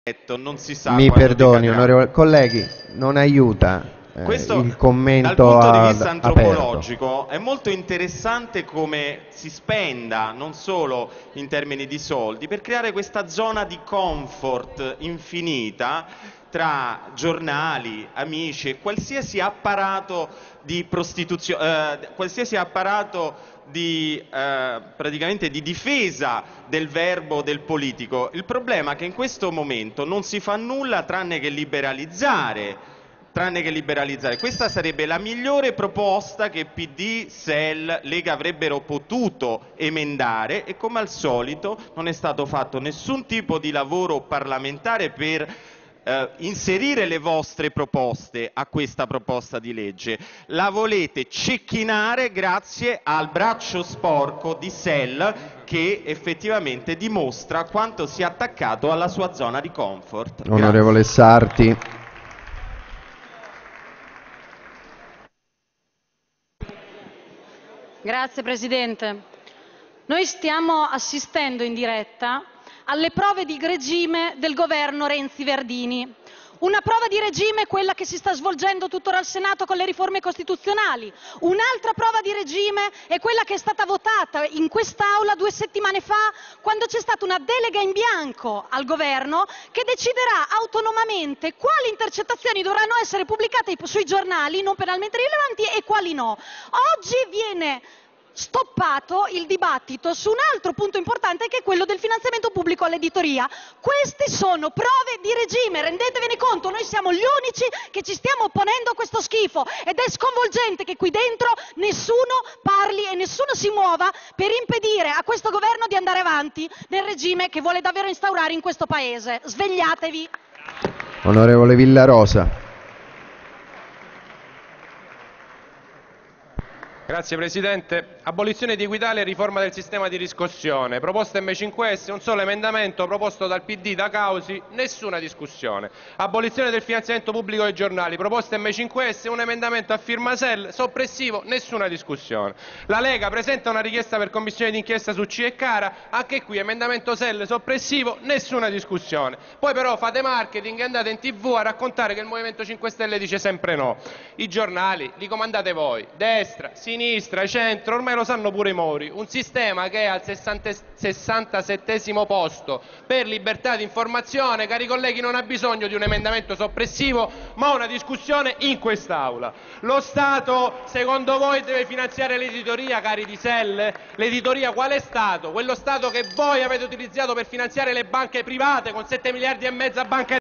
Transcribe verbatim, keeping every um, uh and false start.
non si sa. Mi perdoni, decadrà. onorevole colleghi, non aiuta eh, Questo, il commento dal punto di ad- vista antropologico, è molto interessante come si spenda, non solo in termini di soldi, per creare questa zona di comfort infinita tra giornali, amici e qualsiasi apparato di prostituzione, eh, qualsiasi apparato di, eh, praticamente di difesa del verbo del politico. Il problema è che in questo momento non si fa nulla tranne che liberalizzare tranne che liberalizzare. Questa sarebbe la migliore proposta che P D, S E L, Lega avrebbero potuto emendare e come al solito non è stato fatto nessun tipo di lavoro parlamentare per eh, inserire le vostre proposte a questa proposta di legge. La volete cecchinare grazie al braccio sporco di S E L che effettivamente dimostra quanto sia attaccato alla sua zona di comfort. Onorevole Grazie. Sarti. Grazie Presidente. Noi stiamo assistendo in diretta alle prove di regime del governo Renzi-Verdini. Una prova di regime è quella che si sta svolgendo tuttora al Senato con le riforme costituzionali. Un'altra prova di regime è quella che è stata votata in quest'Aula due settimane fa, quando c'è stata una delega in bianco al governo che deciderà autonomamente quali intercettazioni dovranno essere pubblicate sui giornali non penalmente rilevanti e quali no. Oggi viene stoppato il dibattito su un altro punto importante che è quello del finanziamento pubblico all'editoria. Queste sono prove di regime, rendetevene conto, noi siamo gli unici che ci stiamo opponendo a questo schifo ed è sconvolgente che qui dentro nessuno parli e nessuno si muova per impedire a questo governo di andare avanti nel regime che vuole davvero instaurare in questo paese. Svegliatevi! Onorevole Villarosa. Grazie Presidente. Abolizione di Equitalia e riforma del sistema di riscossione. Proposta M cinque S, un solo emendamento proposto dal P D da Causi, nessuna discussione. Abolizione del finanziamento pubblico ai giornali. Proposta M cinque S, un emendamento a firma S E L, soppressivo, nessuna discussione. La Lega presenta una richiesta per commissione d'inchiesta su C e Cara, anche qui emendamento S E L, soppressivo, nessuna discussione. Poi però fate marketing e andate in tv a raccontare che il Movimento cinque Stelle dice sempre no. I giornali li comandate voi, destra, sinistra, sinistra, centro, ormai lo sanno pure i Mori, un sistema che è al sessantasettesimo posto per libertà di informazione, cari colleghi, non ha bisogno di un emendamento soppressivo ma una discussione in quest'Aula. Lo Stato secondo voi deve finanziare l'editoria, cari di S E L? L'editoria qual è stato? Quello Stato che voi avete utilizzato per finanziare le banche private con sette miliardi e mezzo a banca